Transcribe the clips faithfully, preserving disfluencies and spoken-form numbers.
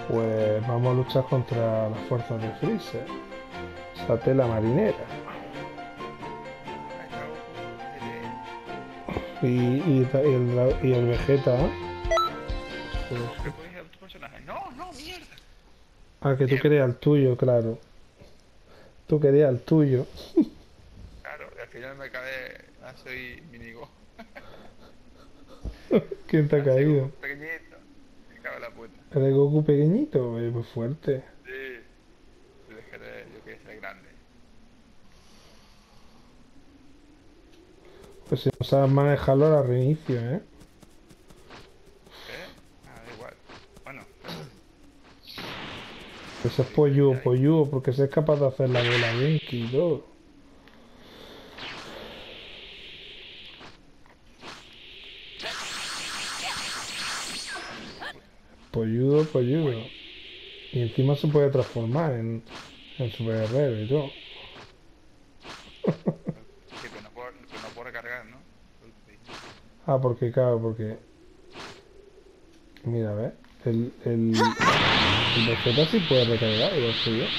Pues vamos a luchar contra las fuerzas de Freezer. Esa tela marinera. Ahí está Goku. Y, y, ta- y el, dra- y el Vegeta. ¿Qué podéis a tu personaje? No, no, mierda. Ah, que tú Mierda. querías el tuyo, claro. Tú querías el tuyo. Claro, y al final me acabé. Ah, soy minigo. ¿Quién te ha Así caído? Goku pequeñito. Me cago en la puta. ¿Eres Goku pequeñito? Es muy fuerte. Sí. Yo dejé, yo quería ser grande. Pues si no sabes manejarlo, ahora reinicio, ¿eh? ¿Eh? Ah, da igual. Bueno, Ese es sí, polludo, ya ahí. polludo, porque ese es capaz de hacer la bola Genki y todo. Polludo, polludo. Y encima se puede transformar en, en super guerrero y todo. Sí, pero no puedo, pero no puedo recargar, ¿no? Ah, porque claro, porque... Mira, ¿ves? El, el, el Vegeta sí puede recargar, igual que yo.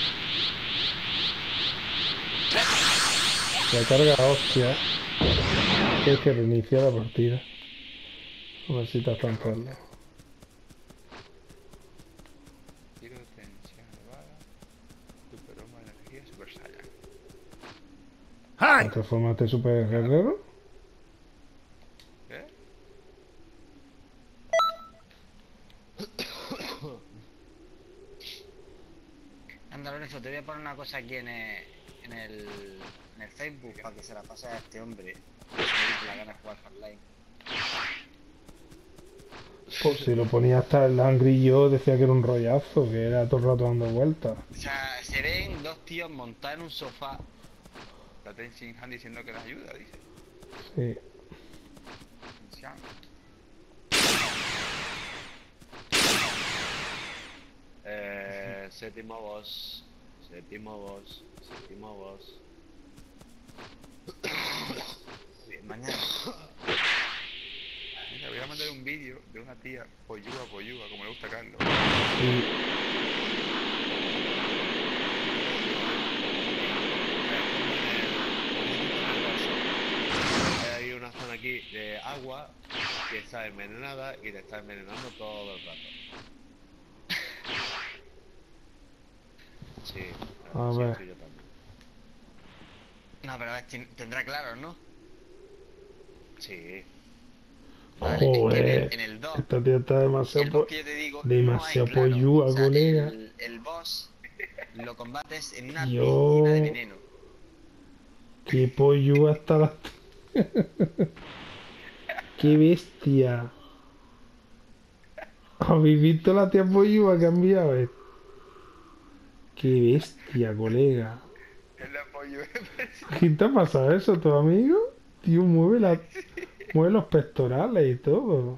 Recarga, hostia. Tienes que reiniciar la partida. No necesitas tanto Recargo, hazlo. tiro de tensión elevada, super Oma de energía, super Saiyan. ¿No transformaste en super guerrero? ¿Eh? Anda, Lorenzo, te voy a poner una cosa aquí en el, en el, en el Facebook para que se la pase a este hombre. Que se le quite la gana de jugar online. Pues si lo ponía hasta el Angry yo decía que era un rollazo, que era todo el rato dando vueltas. O sea, se ven dos tíos montados en un sofá. La Tenshin Han diciendo que nos ayuda, dice. Sí. Tensión. Eh, séptimo boss. Séptimo boss. Séptimo boss. Bien, mañana. Mira, voy a mandar un vídeo de una tía polluga, polluga, como le gusta a Carlos. Y Hay una zona aquí de agua que está envenenada y te está envenenando todo el rato. Sí, A sí, ver. estoy yo también. No, pero a ver, ten- tendrá claro, ¿no? Sí. Vale, es que en Joder, el, en el dos, esta tía está el demasiado, boss po- que yo te digo, no demasiado hay claro. pollúa, O sea, colega. el, el boss lo combates en una Yo, piscina de veneno. qué pollúa está la... Qué bestia. ¿Habéis visto la tía pollúa que ha enviado esto? Qué bestia, colega. Es la polluga. ¿Qué te ha pasado eso, tu amigo? Tío, mueve la... Mueve los pectorales y todo.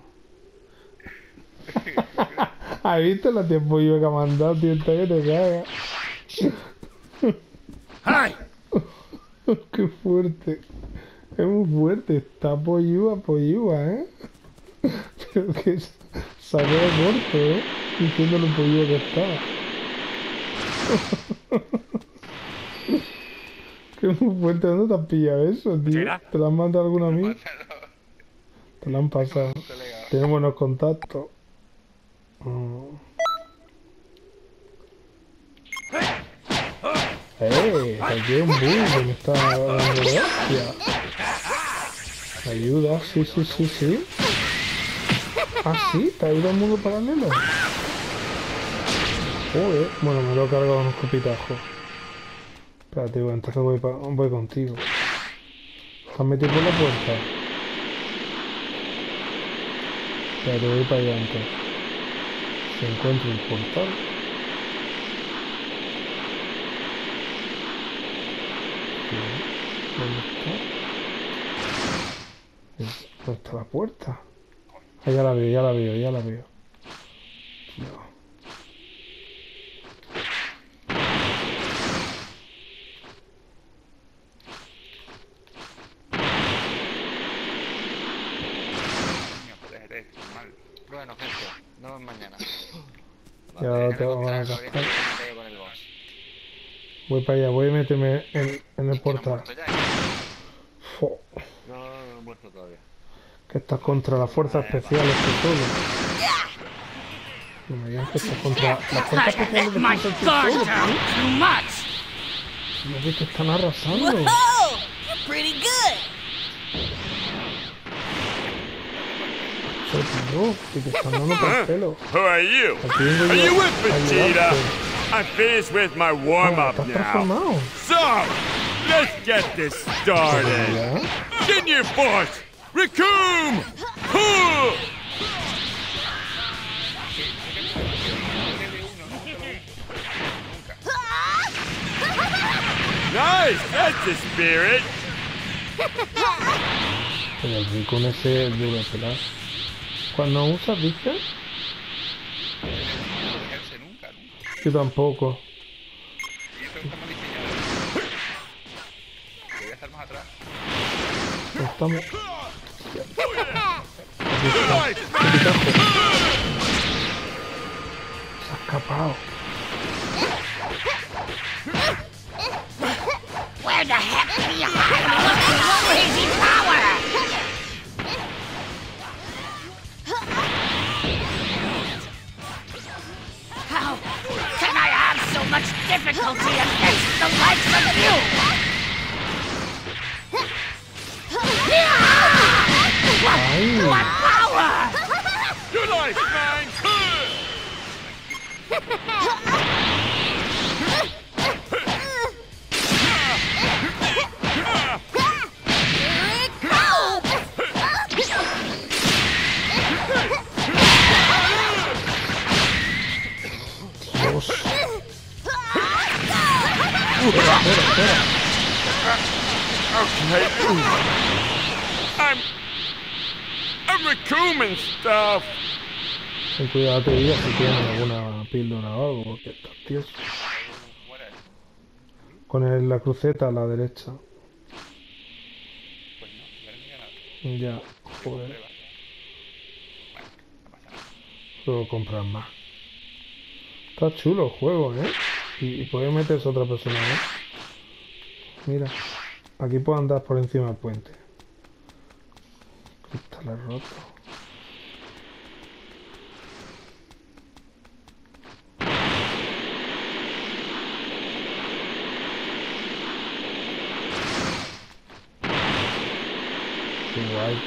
¿Has visto la tía pollúa que ha mandado, tío? Está que te cagas. Qué fuerte. Es muy fuerte. Está pollúa, pollúa, ¿eh? Pero que se salió de corto, ¿eh? Diciendo lo pollúa que estaba. Qué muy fuerte. ¿Dónde te has pillado eso, tío? ¿Te lo han mandado alguna No amiga? pasa nada. Te lo han pasado. Un colega. Tenemos buenos contactos. Mm. ¡Eh! Aquí hay un bull que me está dando de hostia. Ayuda, sí, sí, sí, sí. Ah, sí, te ha ido al mundo paralelo. Joder. Bueno, me lo he cargado en un escupitajo. Espérate, bueno, entonces voy, pa- voy contigo. ¿Te has metido por la puerta? Espérate, voy para allá entonces. Si encuentro el portal. ¿Dónde está? ¿Dónde está la puerta? Ah, ya la veo, ya la veo, ya la veo. Tío. Coño, joder, eres mal. Bueno, gente, nos vemos mañana. Ya Voy te a vamos a encontrar cascar. con el boss. Voy para allá, voy a meterme en, en el Que no he portal. muerto ya. Fo, No, no, no he muerto todavía. que estás contra las fuerzas especiales tú solo. No me digas que estás contra las fuerzas especiales de My fuerza tú guard solo, down tío. too much. Los que te están arrasando. Whoa! You're pretty good. Soy tío, que te están dando por el pelo. Who are you? Aquí vengo Are yo you with a Vegeta? ayudarte. I'm finished with my Ah, warm-up estás now. transformado. So, let's get this started. ¿Ya? Ginyu Force! Recoome! Huh! Nice! That's the spirit! Pero el rico en ese es duro de pelar. Cuando usas, ¿viste? No dejarse nunca, nunca. Yo tampoco. Y esto está mal diseñado. Debería estar más atrás. No estamos. Aquí está. Nice! Aquí está. Se ha escapado. Where the heck do you hide all this crazy power? How can I have so much difficulty against the likes of you? ¡Ay! What power? Good life, man! Here it comes. Dios. Okay. I'm... I'm recouping stuff. Ten cuidado, te digas si tienes alguna píldora o algo, porque estás tieso. ¿Cómo era eso? Con el- la cruceta a la derecha. Pues no, no era ni ganado. Ya, joder. Prueba. Bueno, no pasa nada. Puedo comprar más. Está chulo el juego, ¿eh? Y, y puede meterse otra persona, ¿eh? Mira, aquí puedo andar por encima del puente. Cristales rotos. Qué guay.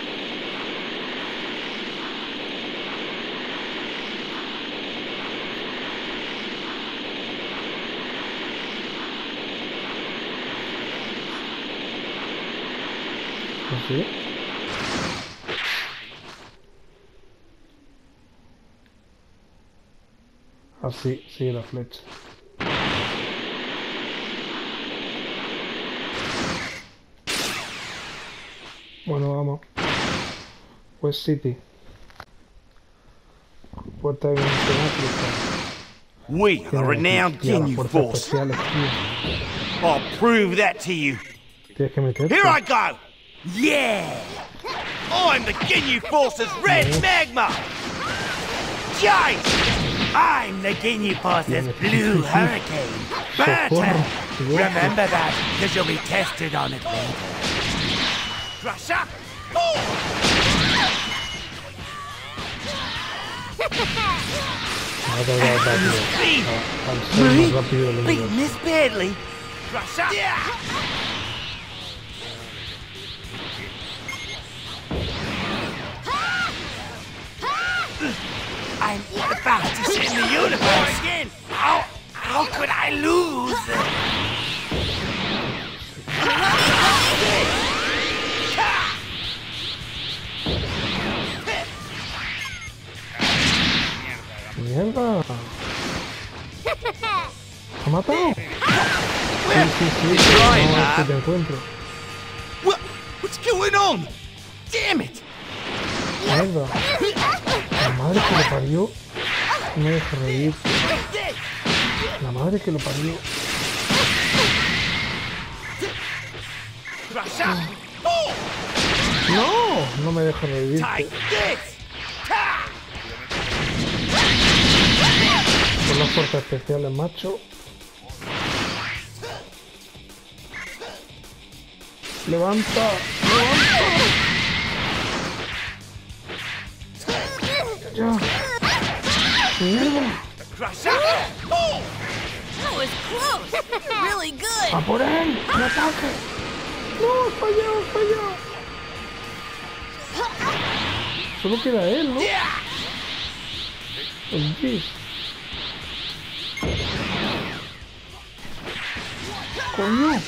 ¿Así? Así, sigue la flecha. Bueno, vamos. West City. Puerta de dimensional cristal. We are the Tiene renowned aquí a las Ginyu fuerzas Force. especiales, tío. I'll prove that to you. Tienes que meterte. Here I go! Yeah! I'm the Ginyu Force's red magma! Giant! I'm the Ginyu Force's blue hurricane! Burton! Remember that, because you'll be tested on it later. Crusher! Me ha cargado rápido. Speed! A- Al ser más rápido del Beating universo. this badly! Crusher! Yeah! I'm the fastest in the universe! Again! How, how could I lose? ¡Mierda! ¿Ha matado? Sí, sí, sí. trying, No, es que man. te encuentro. What, what's going on? Damn it! ¡Mierda! La madre que lo parió. No me deja reír. La madre que lo parió. Crusher! Oh! ¡No! No me deja reír. Take this! Ta! fuerzas especiales, macho. Levanta, levanta. Ya. Mierda. That was close. Really good. ¡A por él! ¡Un ataque! ¡No! ¡Falló! ¡Falló! Solo queda él, ¿no? El Gis. ¡Coño!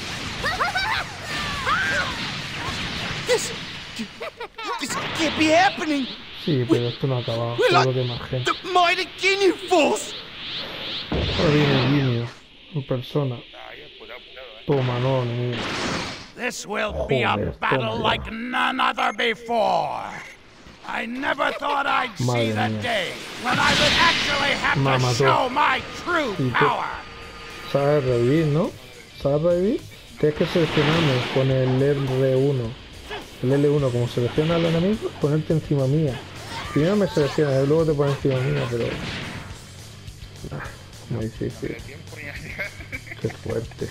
This, this can't be happening. Sí, pero esto no ha acabado. We're Seguro like que hay más gente. the mighty Ginyu Force. Ahora viene Ginyu. En persona. Ahí, apurado, apurado, eh. Toma, no, enemigo. This will be a Joder, battle toma. like none other before. I never thought I'd see Madre the mía. day when I would actually have Me to mató. show my true Y tú- power. ¿Sabes revivir, no? ¿Sabes revivir? Tienes que seleccionarme con el R uno. El L uno, como selecciona al enemigo, ponerte encima mía. Primero me selecciona y luego te pones encima mía, pero... Ah, muy difícil. De tiempo ni a Qué fuerte.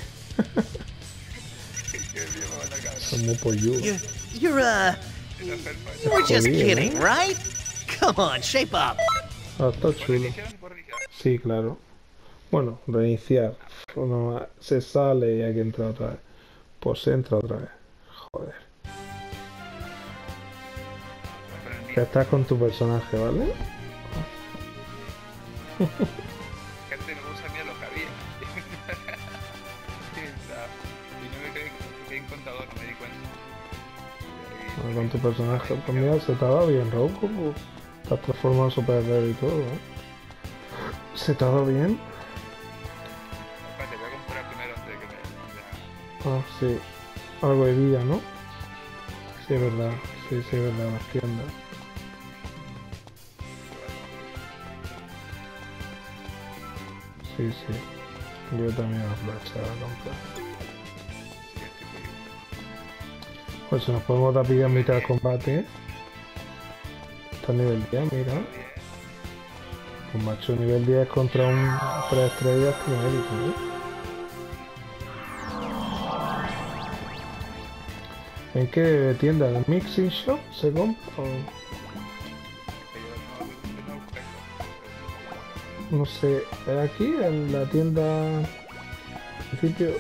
que llevo en la cabeza. Son muy polludos. You, you're, uh, Esa felpa, you were just Jodido, kidding, ¿eh? right? Come on, shape up. Ah, está ¿Puedo chulo. iniciar? ¿Puedo iniciar? Sí, claro. Bueno, reiniciar. Uno se sale y hay que entrar otra vez. Pues entra otra vez. Joder. Con el mío. Ya estás con tu personaje, ¿vale? Gente no usa mía lo que había. Y no me quedé, me quedé en contador, no me di cuenta. Bueno, con tu personaje. Pues mira, se te ha dado bien, Roku. Pues, te has transformado en superhéroe y todo, ¿eh? ¿Se te ha dado bien? Espérate, voy a comprar primero antes de que me... Ah, sí. Algo de vida, ¿no? Sí, es verdad. Sí, sí, es verdad, las tiendas. Sí, sí. Yo también aprovechar a comprar. Pues si nos podemos dar pique en mitad del combate. Está a nivel diez, mira. Pues macho, nivel diez contra un tres estrellas primérico, ¿eh? ¿En qué tienda? ¿En Mixing Shop se compra? O... No sé, aquí en la tienda al principio.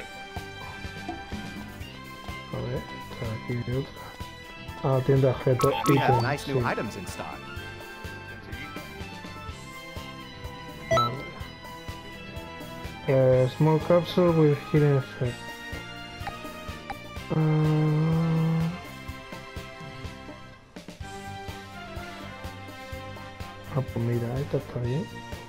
A ver, está aquí hay otra. Ah, tienda objeto We have ítem. nice Sí. new items in stock. Vale. Eh, small capsule with healing effect. Ah. Ah, pues mira, esta está bien.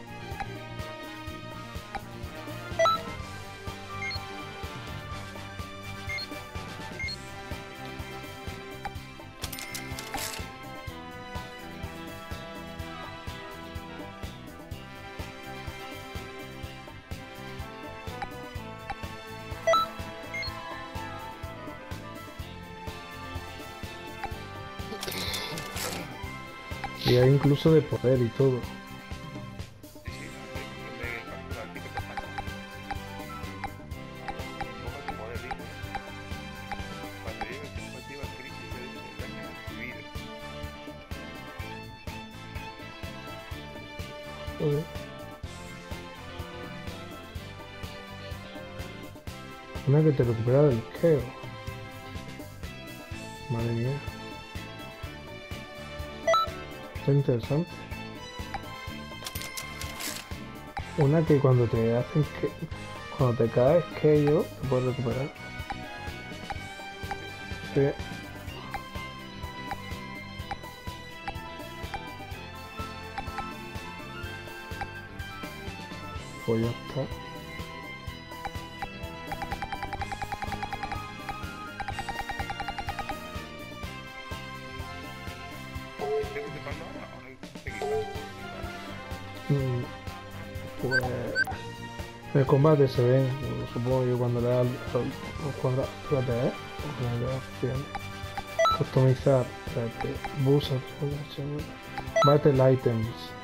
Y hay incluso de poder y todo. Sí, sí, no, de, de capturar aquí que te pasa. Un poco de poder, dice. Batería de expectativa crisis de daño recibido. Joder. Una que te recupera del keo. Madre mía. Está interesante. Una que cuando te hacen que... Cuando te caes que yo te puedes recuperar. Sí. Pues ya está. ¿Qué te pasa ahora o no hay que Mm, Pues... En el combate se ven, supongo yo cuando le da al, al, al cuadrado. Espérate, ¿eh? Porque me da opción. Customizar, espérate. Boost, Battle items.